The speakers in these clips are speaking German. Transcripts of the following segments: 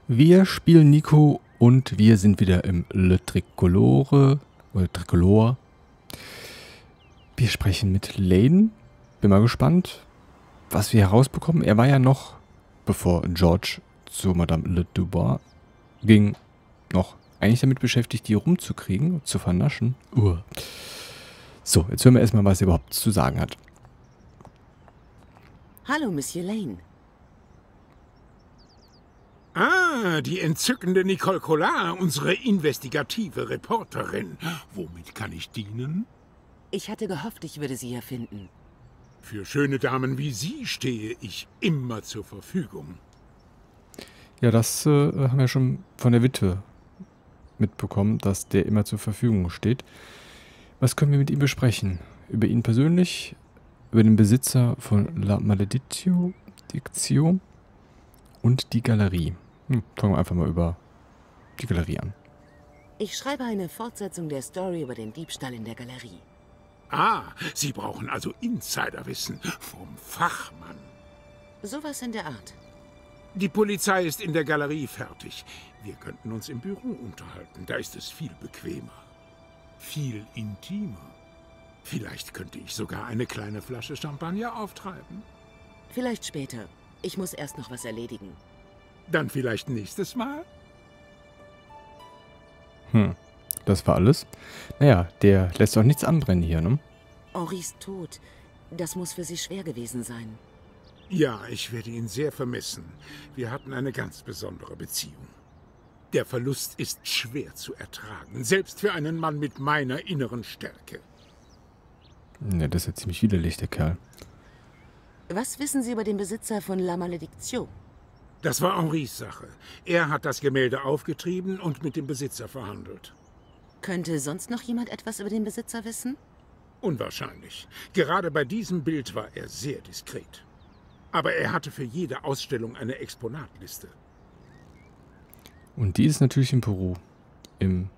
Wir spielen Nico und wir sind wieder im Le Tricolore oder Tricolore. Wir sprechen mit Lane. Bin mal gespannt, was wir herausbekommen. Er war ja noch, bevor George zu Madame Le Dubois ging, noch eigentlich damit beschäftigt, die rumzukriegen, zu vernaschen. So, jetzt hören wir erstmal, was er überhaupt zu sagen hat. Hallo, Monsieur Lane. Ah, die entzückende Nicole Collard, unsere investigative Reporterin. Womit kann ich dienen? Ich hatte gehofft, ich würde Sie hier finden. Für schöne Damen wie Sie stehe ich immer zur Verfügung. Ja, das haben wir schon von der Witwe mitbekommen, dass der immer zur Verfügung steht. Was können wir mit ihm besprechen? Über ihn persönlich? Über den Besitzer von La Maledictio und die Galerie. Fangen wir einfach mal über die Galerie an. Ich schreibe eine Fortsetzung der Story über den Diebstahl in der Galerie. Ah, Sie brauchen also Insiderwissen vom Fachmann. Sowas in der Art. Die Polizei ist in der Galerie fertig. Wir könnten uns im Büro unterhalten. Da ist es viel bequemer. Viel intimer. Vielleicht könnte ich sogar eine kleine Flasche Champagner auftreiben. Vielleicht später. Ich muss erst noch was erledigen. Dann vielleicht nächstes Mal? Das war alles. Naja, der lässt doch nichts anbrennen hier, ne? Henris Tod. Das muss für Sie schwer gewesen sein. Ja, ich werde ihn sehr vermissen. Wir hatten eine ganz besondere Beziehung. Der Verlust ist schwer zu ertragen, selbst für einen Mann mit meiner inneren Stärke. Ja, das ist ja ziemlich widerlich, der Kerl. Was wissen Sie über den Besitzer von La Maledictio? Das war Henris Sache. Er hat das Gemälde aufgetrieben und mit dem Besitzer verhandelt. Könnte sonst noch jemand etwas über den Besitzer wissen? Unwahrscheinlich. Gerade bei diesem Bild war er sehr diskret. Aber er hatte für jede Ausstellung eine Exponatliste. Und die ist natürlich in Peru. In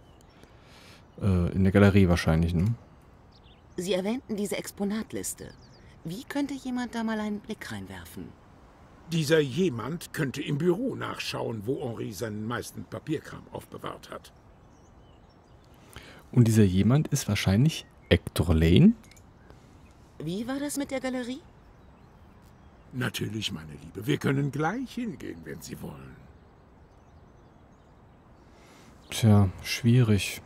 der Galerie wahrscheinlich, ne? Sie erwähnten diese Exponatliste. Wie könnte jemand da mal einen Blick reinwerfen? Dieser jemand könnte im Büro nachschauen, wo Henri seinen meisten Papierkram aufbewahrt hat. Und dieser jemand ist wahrscheinlich Hector Lane? Wie war das mit der Galerie? Natürlich, meine Liebe. Wir können gleich hingehen, wenn Sie wollen. Tja, schwierig.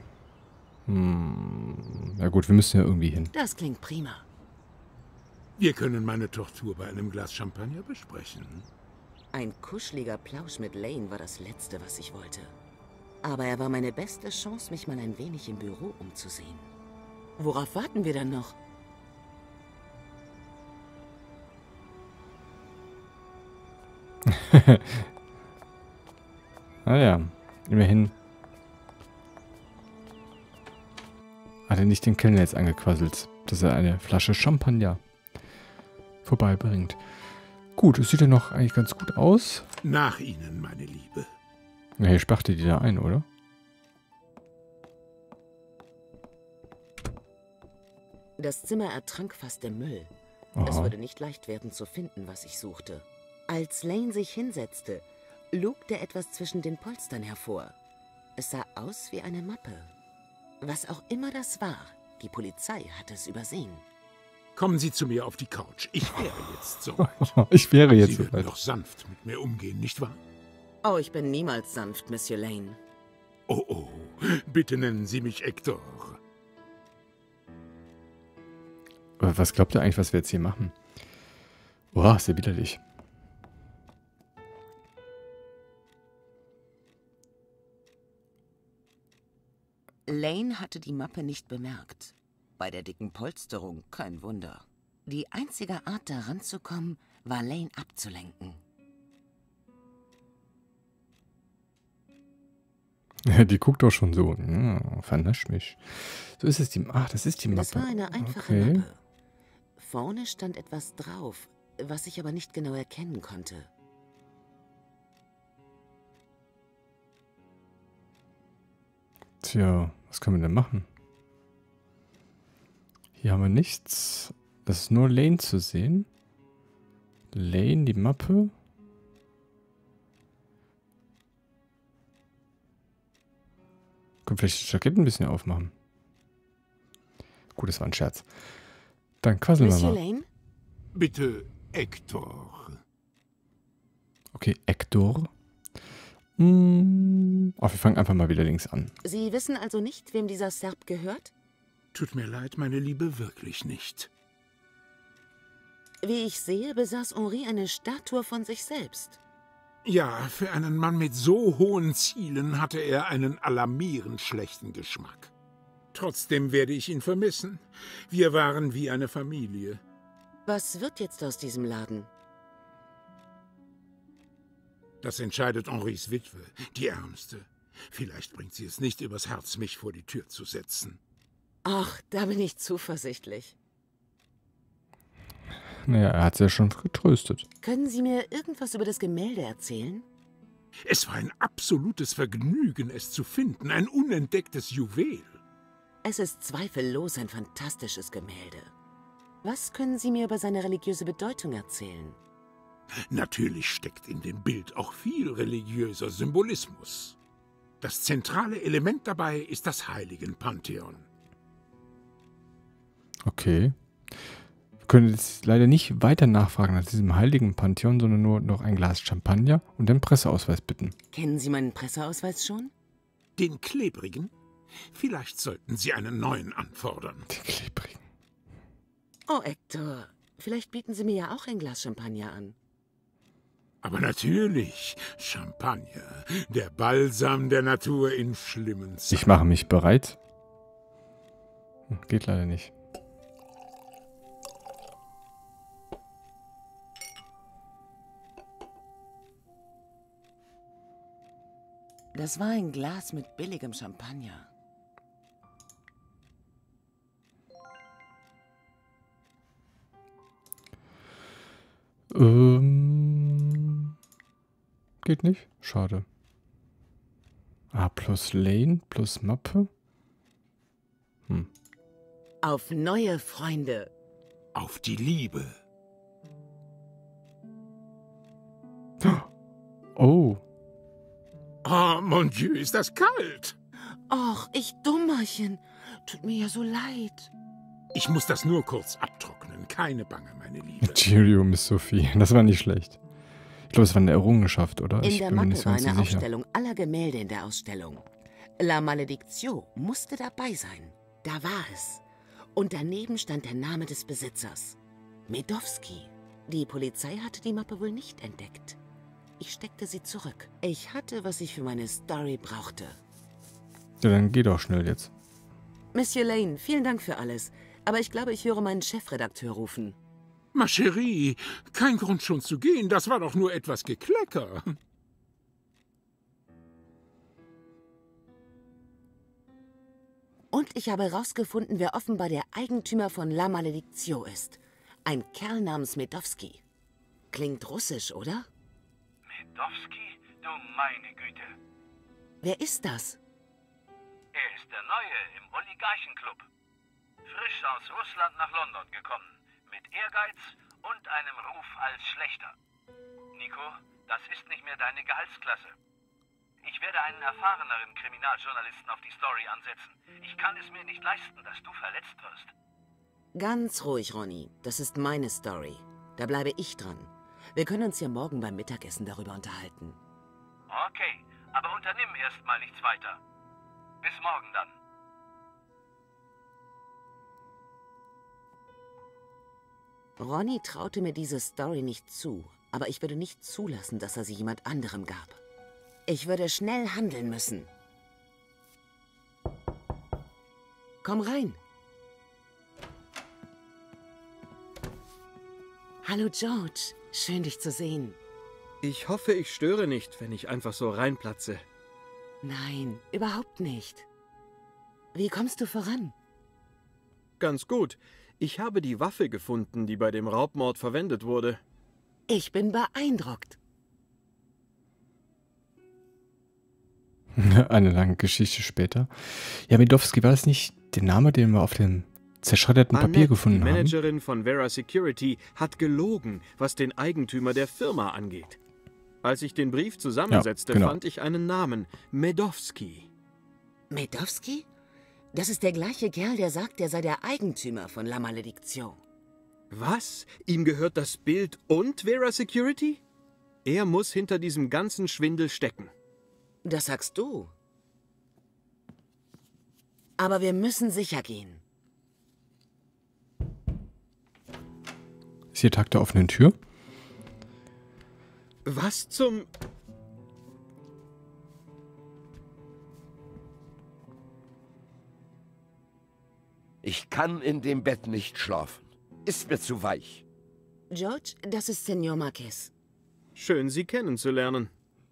Ja gut, wir müssen ja irgendwie hin. Das klingt prima. Wir können meine Tortur bei einem Glas Champagner besprechen. Ein kuscheliger Plausch mit Lane war das Letzte, was ich wollte. Aber er war meine beste Chance, mich mal ein wenig im Büro umzusehen. Worauf warten wir dann noch? Naja, immerhin. Hat er nicht den Kellner jetzt angequasselt, dass er eine Flasche Champagner vorbeibringt. Gut, es sieht ja noch eigentlich ganz gut aus. Nach Ihnen, meine Liebe. Ja, hier sperrt die da ein, oder? Das Zimmer ertrank fast im Müll. Es würde nicht leicht werden zu finden, was ich suchte. Als Lane sich hinsetzte, lugte etwas zwischen den Polstern hervor. Es sah aus wie eine Mappe. Was auch immer das war, die Polizei hatte es übersehen. Kommen Sie zu mir auf die Couch. Ich wäre jetzt soweit. Ich wäre jetzt Sie würden soweit. doch sanft mit mir umgehen, nicht wahr? Oh, ich bin niemals sanft, Monsieur Lane. Oh, oh, bitte nennen Sie mich Hector. Aber was glaubt ihr eigentlich, was wir jetzt hier machen? Boah, ist ja widerlich. Lane hatte die Mappe nicht bemerkt. Bei der dicken Polsterung kein Wunder. Die einzige Art, da ranzukommen, war Lane abzulenken. Ja, die guckt doch schon so. Ja, vernascht mich. So ist es die. Ach, das ist die Mappe. Das war eine einfache Mappe. Vorne stand etwas drauf, was ich aber nicht genau erkennen konnte. Tja, was können wir denn machen? Hier haben wir nichts. Das ist nur Lane zu sehen. Lane, die Mappe. Können vielleicht das Jackett ein bisschen aufmachen. Gut, das war ein Scherz. Dann quasseln wir Monsieur mal. Lane? Bitte, Hector. Okay, Hector. Wir fangen einfach mal wieder links an. Sie wissen also nicht, wem dieser Serb gehört? Tut mir leid, meine Liebe, wirklich nicht. Wie ich sehe, besaß Henri eine Statue von sich selbst. Ja, für einen Mann mit so hohen Zielen hatte er einen alarmierend schlechten Geschmack. Trotzdem werde ich ihn vermissen. Wir waren wie eine Familie. Was wird jetzt aus diesem Laden? Das entscheidet Henris Witwe, die Ärmste. Vielleicht bringt sie es nicht übers Herz, mich vor die Tür zu setzen. Ach, da bin ich zuversichtlich. Naja, er hat sie ja schon getröstet. Können Sie mir irgendwas über das Gemälde erzählen? Es war ein absolutes Vergnügen, es zu finden, ein unentdecktes Juwel. Es ist zweifellos ein fantastisches Gemälde. Was können Sie mir über seine religiöse Bedeutung erzählen? Natürlich steckt in dem Bild auch viel religiöser Symbolismus. Das zentrale Element dabei ist das Heiligenpantheon. Okay. Wir können jetzt leider nicht weiter nachfragen nach diesem heiligen Pantheon, sondern nur noch ein Glas Champagner und den Presseausweis bitten. Kennen Sie meinen Presseausweis schon? Den klebrigen? Vielleicht sollten Sie einen neuen anfordern. Den klebrigen. Oh, Hector, vielleicht bieten Sie mir ja auch ein Glas Champagner an. Aber natürlich, Champagner, der Balsam der Natur in schlimmen Zeiten. Ich mache mich bereit. Geht leider nicht. Das war ein Glas mit billigem Champagner. Geht nicht? Schade. Plus Lane plus Mappe. Auf neue Freunde. Auf die Liebe. Oh. Oh, mon Dieu, ist das kalt. Och, ich Dummerchen. Tut mir ja so leid. Ich muss das nur kurz abtrocknen. Keine Bange, meine Liebe. Cheerio, Miss Sophie. Das war nicht schlecht. Ich glaube, es war eine Errungenschaft, oder? In Ich der bin mir Mappe nicht war ganz eine sicher. Aufstellung aller Gemälde in der Ausstellung. La Maledictio musste dabei sein. Da war es. Und daneben stand der Name des Besitzers. Medowski. Die Polizei hatte die Mappe wohl nicht entdeckt. Ich steckte sie zurück. Ich hatte, was ich für meine Story brauchte. Ja, dann geh doch schnell jetzt. Monsieur Lane, vielen Dank für alles. Aber ich glaube, ich höre meinen Chefredakteur rufen. Ma chérie, kein Grund schon zu gehen. Das war doch nur etwas Geklecker. Und ich habe herausgefunden, wer offenbar der Eigentümer von La Maledictio ist. Ein Kerl namens Medowski. Klingt russisch, oder? Medowski? Du meine Güte. Wer ist das? Er ist der Neue im Oligarchenclub. Frisch aus Russland nach London gekommen. Mit Ehrgeiz und einem Ruf als Schlechter. Nico, das ist nicht mehr deine Gehaltsklasse. Ich werde einen erfahreneren Kriminaljournalisten auf die Story ansetzen. Ich kann es mir nicht leisten, dass du verletzt wirst. Ganz ruhig, Ronny. Das ist meine Story. Da bleibe ich dran. Wir können uns ja morgen beim Mittagessen darüber unterhalten. Okay, aber unternimm erstmal nichts weiter. Bis morgen dann. Ronny traute mir diese Story nicht zu, aber ich würde nicht zulassen, dass er sie jemand anderem gab. Ich würde schnell handeln müssen. Komm rein. Hallo George, schön dich zu sehen. Ich hoffe, ich störe nicht, wenn ich einfach so reinplatze. Nein, überhaupt nicht. Wie kommst du voran? Ganz gut. Ich habe die Waffe gefunden, die bei dem Raubmord verwendet wurde. Ich bin beeindruckt. Eine lange Geschichte später. Ja, Medowski, war das nicht der Name, den wir auf dem zerschredderten Papier Annette, gefunden die haben? Managerin von Vera Security, hat gelogen, was den Eigentümer der Firma angeht. Als ich den Brief zusammensetzte, Ja, genau. fand ich einen Namen. Medowski. Medowski? Das ist der gleiche Kerl, der sagt, er sei der Eigentümer von La Maledicción. Was? Ihm gehört das Bild und Vera Security? Er muss hinter diesem ganzen Schwindel stecken. Das sagst du. Aber wir müssen sicher gehen. Ist hier Tag der offenen Tür? Was zum... Ich kann in dem Bett nicht schlafen. Ist mir zu weich. George, das ist Senor Marquez. Schön, Sie kennenzulernen.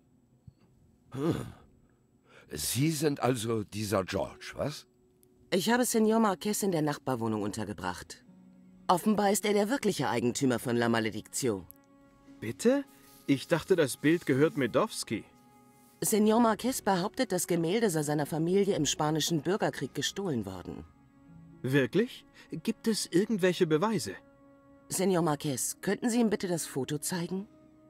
Sie sind also dieser George, was? Ich habe Senor Marquez in der Nachbarwohnung untergebracht. Offenbar ist er der wirkliche Eigentümer von La Maledicción. Bitte? Ich dachte, das Bild gehört Medowski. Senor Marquez behauptet, das Gemälde sei seiner Familie im Spanischen Bürgerkrieg gestohlen worden. Wirklich? Gibt es irgendwelche Beweise? Senor Marquez, könnten Sie ihm bitte das Foto zeigen?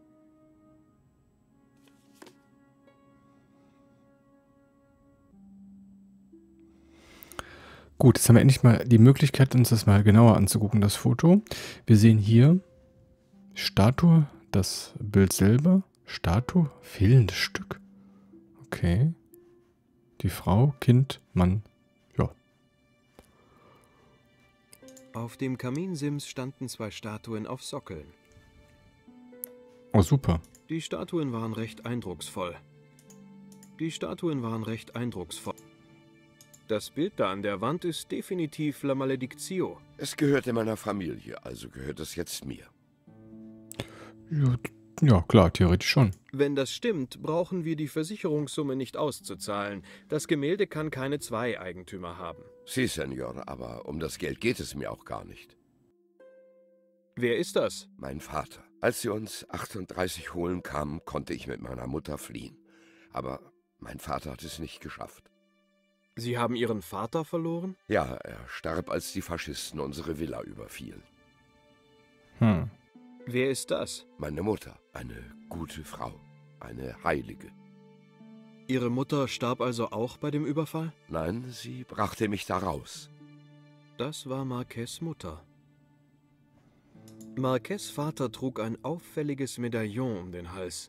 Gut, jetzt haben wir endlich mal die Möglichkeit, uns das mal genauer anzugucken, das Foto. Wir sehen hier Statue, das Bild selber, Statue, fehlendes Stück. Okay. Die Frau, Kind, Mann, ja. Auf dem Kaminsims standen 2 Statuen auf Sockeln. Oh, super. Die Statuen waren recht eindrucksvoll. Das Bild da an der Wand ist definitiv La Maledicción. Es gehörte meiner Familie, also gehört es jetzt mir. Ja, klar, theoretisch schon. Wenn das stimmt, brauchen wir die Versicherungssumme nicht auszuzahlen. Das Gemälde kann keine 2 Eigentümer haben. Sie, Senor, aber um das Geld geht es mir auch gar nicht. Wer ist das? Mein Vater. Als sie uns 38 holen kamen, konnte ich mit meiner Mutter fliehen. Aber mein Vater hat es nicht geschafft. Sie haben Ihren Vater verloren? Ja, er starb, als die Faschisten unsere Villa überfielen. Wer ist das? Meine Mutter, eine gute Frau, eine Heilige. Ihre Mutter starb also auch bei dem Überfall? Nein, sie brachte mich da raus. Das war Marquez' Mutter. Marquez' Vater trug ein auffälliges Medaillon um den Hals.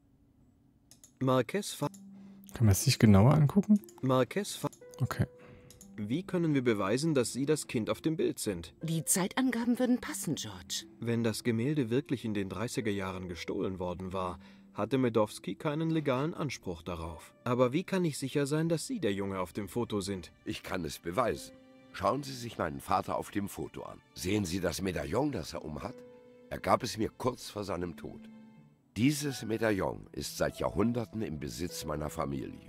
Kann man es sich genauer angucken? Okay. Wie können wir beweisen, dass Sie das Kind auf dem Bild sind? Die Zeitangaben würden passen, George. Wenn das Gemälde wirklich in den 30er Jahren gestohlen worden war, hatte Medowski keinen legalen Anspruch darauf. Aber wie kann ich sicher sein, dass Sie der Junge auf dem Foto sind? Ich kann es beweisen. Schauen Sie sich meinen Vater auf dem Foto an. Sehen Sie das Medaillon, das er umhat? Er gab es mir kurz vor seinem Tod. Dieses Medaillon ist seit Jahrhunderten im Besitz meiner Familie.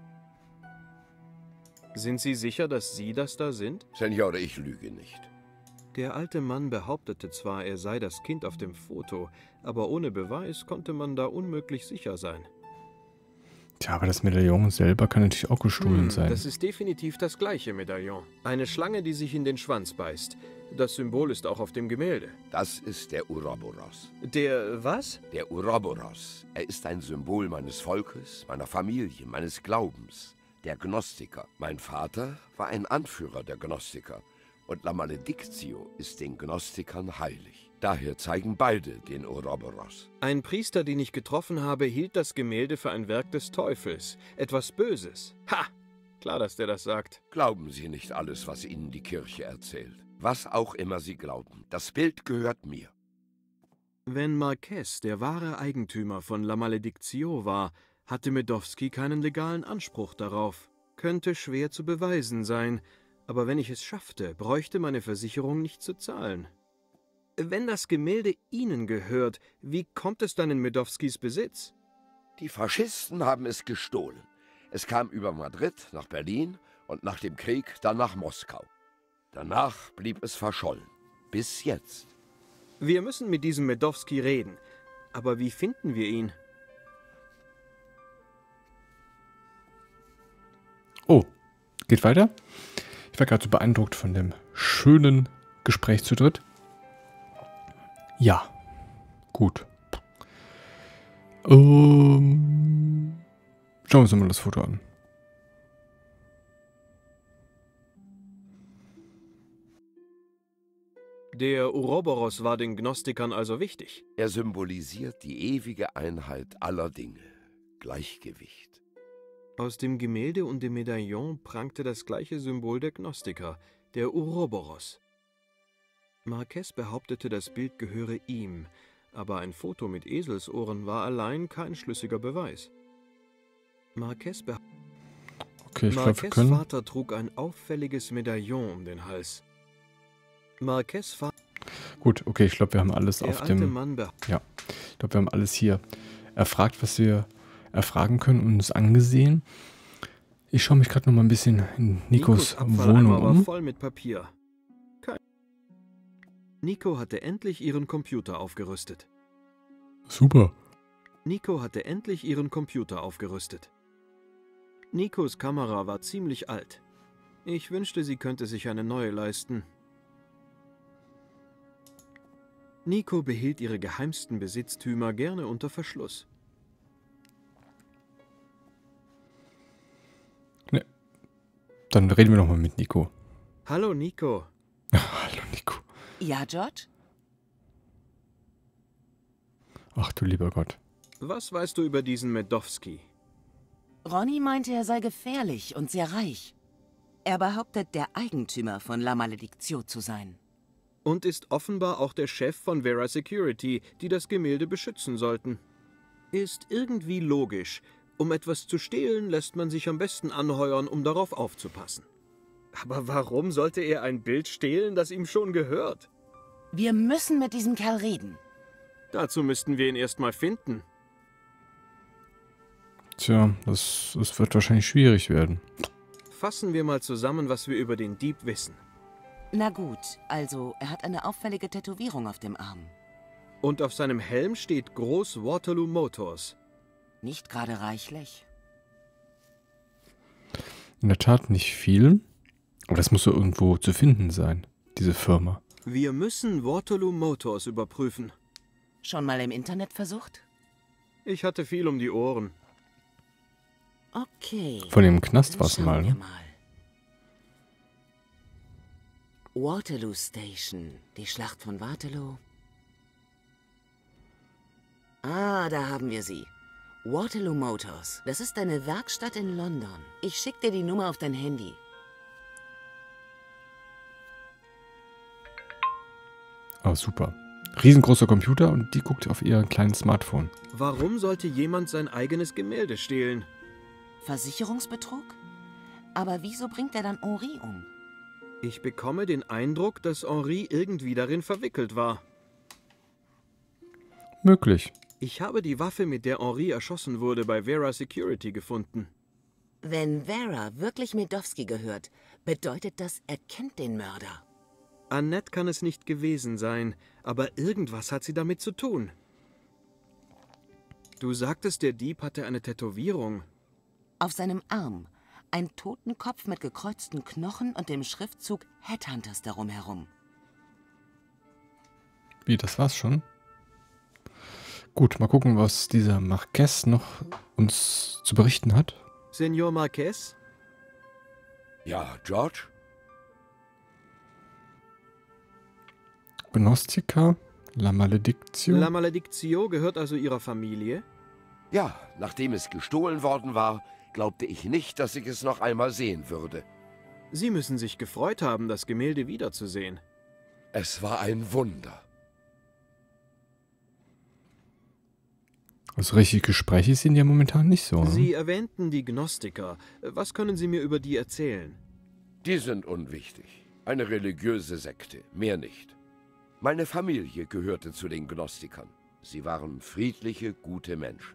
Sind Sie sicher, dass Sie das da sind? Senor, ich lüge nicht. Der alte Mann behauptete zwar, er sei das Kind auf dem Foto, aber ohne Beweis konnte man da unmöglich sicher sein. Tja, aber das Medaillon selber kann natürlich auch gestohlen sein. Das ist definitiv das gleiche Medaillon. Eine Schlange, die sich in den Schwanz beißt. Das Symbol ist auch auf dem Gemälde. Das ist der Ouroboros. Der was? Der Ouroboros. Er ist ein Symbol meines Volkes, meiner Familie, meines Glaubens. Der Gnostiker. Mein Vater war ein Anführer der Gnostiker. Und La Maledicción ist den Gnostikern heilig. Daher zeigen beide den Ouroboros. Ein Priester, den ich getroffen habe, hielt das Gemälde für ein Werk des Teufels. Etwas Böses. Ha! Klar, dass der das sagt. Glauben Sie nicht alles, was Ihnen die Kirche erzählt. Was auch immer Sie glauben. Das Bild gehört mir. Wenn Marquez der wahre Eigentümer von La Maledicción war, hatte Medowski keinen legalen Anspruch darauf. Könnte schwer zu beweisen sein, aber wenn ich es schaffte, bräuchte meine Versicherung nicht zu zahlen. Wenn das Gemälde Ihnen gehört, wie kommt es dann in Medowskis Besitz? Die Faschisten haben es gestohlen. Es kam über Madrid nach Berlin und nach dem Krieg dann nach Moskau. Danach blieb es verschollen. Bis jetzt. Wir müssen mit diesem Medowski reden. Aber wie finden wir ihn? Oh, geht weiter. Ich war gerade so beeindruckt von dem schönen Gespräch zu dritt. Ja, gut. Schauen wir uns mal das Foto an. Der Ouroboros war den Gnostikern also wichtig. Er symbolisiert die ewige Einheit aller Dinge. Gleichgewicht. Aus dem Gemälde und dem Medaillon prangte das gleiche Symbol der Gnostiker, der Ouroboros. Marquez behauptete, das Bild gehöre ihm, aber ein Foto mit Eselsohren war allein kein schlüssiger Beweis. Marquez Vater trug ein auffälliges Medaillon um den Hals. Gut, okay, ich glaube, wir haben alles auf dem... Ja, ich glaube, wir haben alles hier erfragt, was wir erfragen können und uns angesehen. Ich schaue mich gerade noch mal ein bisschen in Nikos Wohnung um. War voll mit Papier. Nico hatte endlich ihren Computer aufgerüstet. Super. Nikos Kamera war ziemlich alt. Ich wünschte, sie könnte sich eine neue leisten. Nico behielt ihre geheimsten Besitztümer gerne unter Verschluss. Ne. Dann reden wir noch mal mit Nico. Hallo, Nico. Hallo, Nico. Ja, George? Ach du lieber Gott. Was weißt du über diesen Medovsky? Ronny meinte, er sei gefährlich und sehr reich. Er behauptet, der Eigentümer von La Maledictio zu sein. Und ist offenbar auch der Chef von Vera Security, die das Gemälde beschützen sollten. Ist irgendwie logisch. Um etwas zu stehlen, lässt man sich am besten anheuern, um darauf aufzupassen. Aber warum sollte er ein Bild stehlen, das ihm schon gehört? Wir müssen mit diesem Kerl reden. Dazu müssten wir ihn erstmal finden. Tja, das wird wahrscheinlich schwierig werden. Fassen wir mal zusammen, was wir über den Dieb wissen. Na gut, also er hat eine auffällige Tätowierung auf dem Arm. Und auf seinem Helm steht groß Waterloo Motors. Nicht gerade reichlich. In der Tat nicht viel. Aber das muss so irgendwo zu finden sein, diese Firma. Wir müssen Waterloo Motors überprüfen. Schon mal im Internet versucht? Ich hatte viel um die Ohren. Okay. Von dem Knast war es mal, ne? Waterloo Station, die Schlacht von Waterloo. Ah, da haben wir sie. Waterloo Motors. Das ist eine Werkstatt in London. Ich schicke dir die Nummer auf dein Handy. Oh, super. Riesengroßer Computer und die guckt auf ihr kleines Smartphone. Warum sollte jemand sein eigenes Gemälde stehlen? Versicherungsbetrug? Aber wieso bringt er dann Henri um? Ich bekomme den Eindruck, dass Henri irgendwie darin verwickelt war. Möglich. Ich habe die Waffe, mit der Henri erschossen wurde, bei Vera Security gefunden. Wenn Vera wirklich Medovsky gehört, bedeutet das, er kennt den Mörder. Annette kann es nicht gewesen sein, aber irgendwas hat sie damit zu tun. Du sagtest, der Dieb hatte eine Tätowierung. Auf seinem Arm. Ein Totenkopf mit gekreuzten Knochen und dem Schriftzug Headhunters darum herum. Wie, das war's schon? Gut, mal gucken, was dieser Marquez noch uns zu berichten hat. Senor Marquez? Ja, George? Gnostica, La Maledictio. La Maledictio gehört also Ihrer Familie? Ja, nachdem es gestohlen worden war, glaubte ich nicht, dass ich es noch einmal sehen würde. Sie müssen sich gefreut haben, das Gemälde wiederzusehen. Es war ein Wunder. Also richtig Gespräche sind ja momentan nicht so. Ne? Sie erwähnten die Gnostiker. Was können Sie mir über die erzählen? Die sind unwichtig. Eine religiöse Sekte, mehr nicht. Meine Familie gehörte zu den Gnostikern. Sie waren friedliche, gute Menschen.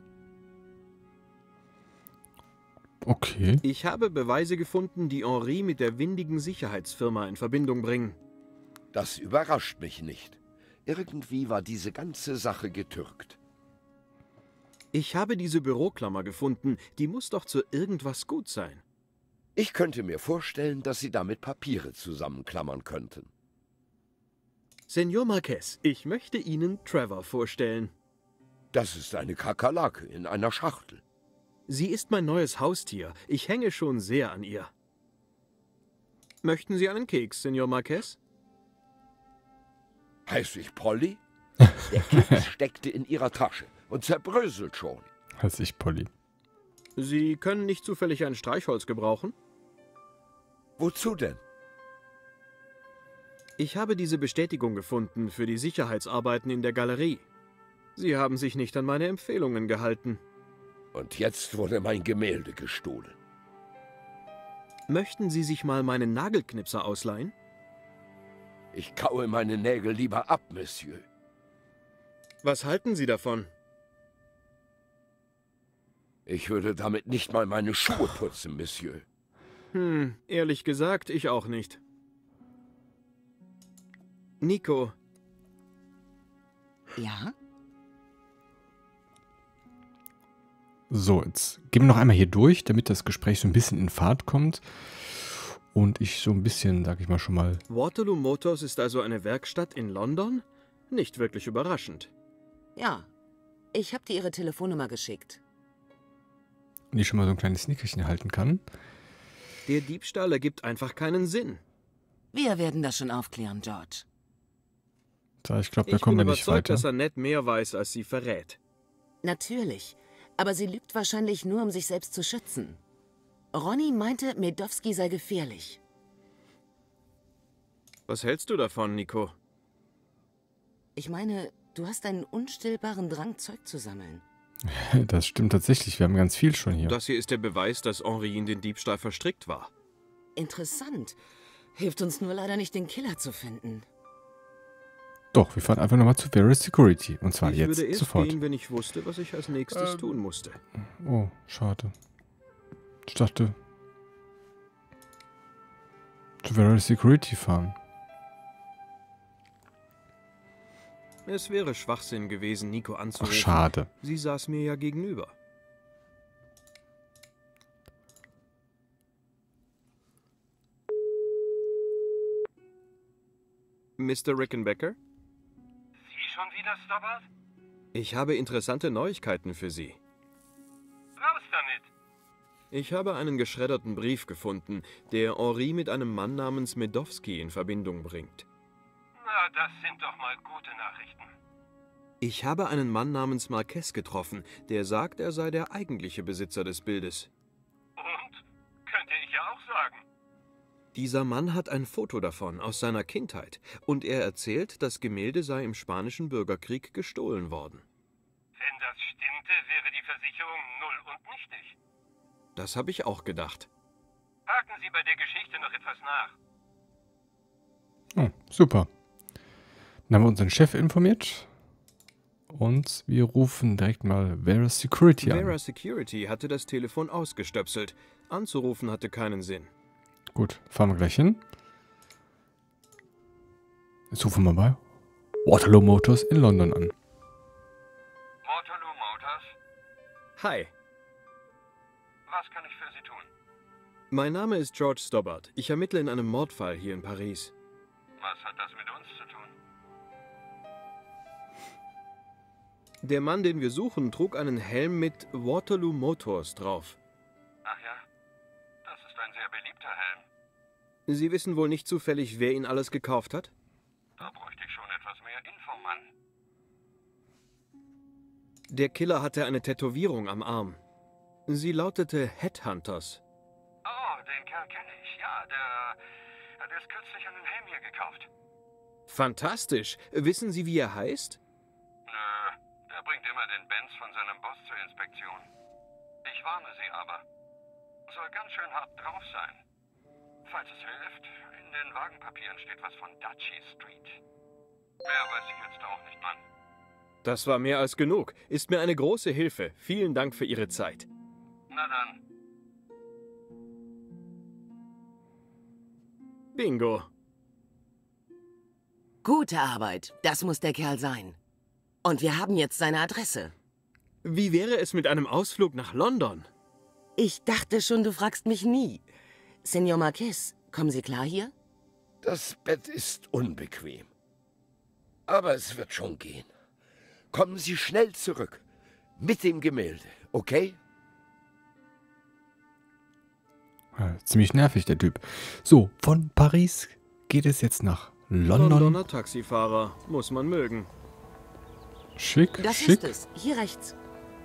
Okay. Ich habe Beweise gefunden, die Henri mit der windigen Sicherheitsfirma in Verbindung bringen. Das überrascht mich nicht. Irgendwie war diese ganze Sache getürkt. Ich habe diese Büroklammer gefunden. Die muss doch zu irgendwas gut sein. Ich könnte mir vorstellen, dass Sie damit Papiere zusammenklammern könnten. Senor Marquez, ich möchte Ihnen Trevor vorstellen. Das ist eine Kakerlake in einer Schachtel. Sie ist mein neues Haustier. Ich hänge schon sehr an ihr. Möchten Sie einen Keks, Senor Marquez? Heiß ich Polly? Der Kind steckte in ihrer Tasche und zerbröselt schon. Heiß ich Polly. Sie können nicht zufällig ein Streichholz gebrauchen? Wozu denn? Ich habe diese Bestätigung gefunden für die Sicherheitsarbeiten in der Galerie. Sie haben sich nicht an meine Empfehlungen gehalten. Und jetzt wurde mein Gemälde gestohlen. Möchten Sie sich mal meinen Nagelknipser ausleihen? Ich kaue meine Nägel lieber ab, Monsieur. Was halten Sie davon? Ich würde damit nicht mal meine Schuhe putzen, Monsieur. Ehrlich gesagt, ich auch nicht. Nico, Ja? So, jetzt gehen wir noch einmal hier durch, damit das Gespräch so ein bisschen in Fahrt kommt. Und ich so ein bisschen, sag ich mal schon mal... Waterloo Motors ist also eine Werkstatt in London? Nicht wirklich überraschend. Ja. Ich habe dir ihre Telefonnummer geschickt. Und ich schon mal so ein kleines Nickerchen erhalten kann. Der Diebstahl ergibt einfach keinen Sinn. Wir werden das schon aufklären, George. So, ich glaube, da Ich kommen bin wir nicht überzeugt, weiter. dass Annette mehr weiß, als sie verrät. Natürlich. Aber sie lügt wahrscheinlich nur, um sich selbst zu schützen. Ronny meinte, Medowski sei gefährlich. Was hältst du davon, Nico? Ich meine, du hast einen unstillbaren Drang, Zeug zu sammeln. Das stimmt tatsächlich, wir haben ganz viel schon hier. Das hier ist der Beweis, dass Henri in den Diebstahl verstrickt war. Interessant. Hilft uns nur leider nicht, den Killer zu finden. Doch, wir fahren einfach nochmal zu Various Security. Und zwar Ich jetzt, würde erst sofort. gehen, wenn ich wusste, was ich als nächstes tun musste. Oh, schade. Ich dachte, zu Various Security fahren. Es wäre Schwachsinn gewesen, Nico Ach, anzurufen. schade. Sie saß mir ja gegenüber. Mr. Rickenbacker? Sie schon wieder, Stobbart? Ich habe interessante Neuigkeiten für Sie. Raus damit! Ich habe einen geschredderten Brief gefunden, der Henri mit einem Mann namens Medowski in Verbindung bringt. Na, das sind doch mal gute Nachrichten. Ich habe einen Mann namens Marquez getroffen, der sagt, er sei der eigentliche Besitzer des Bildes. Und? Könnte ich ja auch sagen. Dieser Mann hat ein Foto davon aus seiner Kindheit und er erzählt, das Gemälde sei im Spanischen Bürgerkrieg gestohlen worden. Wenn das stimmte, wäre die Versicherung null und nichtig. Das habe ich auch gedacht. Haken Sie bei der Geschichte noch etwas nach. Oh, super. Dann haben wir unseren Chef informiert. Und wir rufen direkt mal Vera Security an. Vera Security hatte das Telefon ausgestöpselt. Anzurufen hatte keinen Sinn. Gut, fahren wir gleich hin. Jetzt rufen wir bei Waterloo Motors in London an. Waterloo Motors, Hi, was kann ich für Sie tun? mein Name ist George Stobbart. Ich ermittle in einem Mordfall hier in Paris. Was hat das mit uns zu tun? Der Mann, den wir suchen, trug einen Helm mit Waterloo Motors drauf. Ach ja, das ist ein sehr beliebter Helm. Sie wissen wohl nicht zufällig, wer ihn alles gekauft hat? Da bräuchte ich schon etwas mehr Info, Mann. Der Killer hatte eine Tätowierung am Arm. Sie lautete Headhunters. Oh, den Kerl kenne ich. Ja, der hat erst kürzlich einen Helm hier gekauft. Fantastisch. Wissen Sie, wie er heißt? Nö, der bringt immer den Benz von seinem Boss zur Inspektion. Ich warne Sie aber. Soll ganz schön hart drauf sein. Falls es hilft, in den Wagenpapieren steht was von Duchy Street. Mehr weiß ich jetzt auch nicht, Mann. Das war mehr als genug. Ist mir eine große Hilfe. Vielen Dank für Ihre Zeit. Na dann. Bingo. Gute Arbeit. Das muss der Kerl sein. Und wir haben jetzt seine Adresse. Wie wäre es mit einem Ausflug nach London? Ich dachte schon, du fragst mich nie. Senor Marquez, kommen Sie klar hier? Das Bett ist unbequem. Aber es wird schon gehen. Kommen Sie schnell zurück. Mit dem Gemälde, okay? Ja, ziemlich nervig, der Typ. So, von Paris geht es jetzt nach Londoner Taxifahrer. Muss man mögen. Schick, Das schick. ist es. Hier rechts.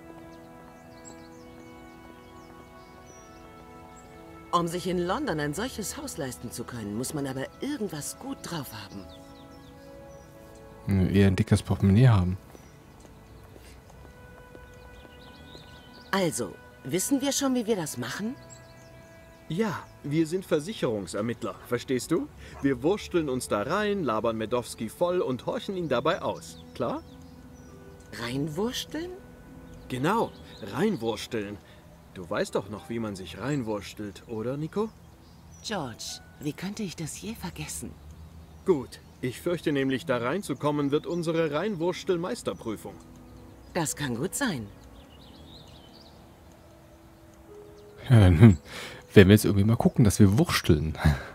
Um sich in London ein solches Haus leisten zu können, muss man aber irgendwas gut drauf haben. Eher ein dickes Portemonnaie haben. Also, wissen wir schon, wie wir das machen? Ja, wir sind Versicherungsermittler, verstehst du? Wir wursteln uns da rein, labern Medowski voll und horchen ihn dabei aus. Klar? Reinwursteln? Genau, reinwursteln. Du weißt doch noch, wie man sich reinwurstelt, oder, Nico? George, wie könnte ich das je vergessen? Gut, ich fürchte nämlich, da reinzukommen wird unsere Reinwurstel-Meisterprüfung. Das kann gut sein. Ja, dann werden wir jetzt irgendwie mal gucken, dass wir wursteln.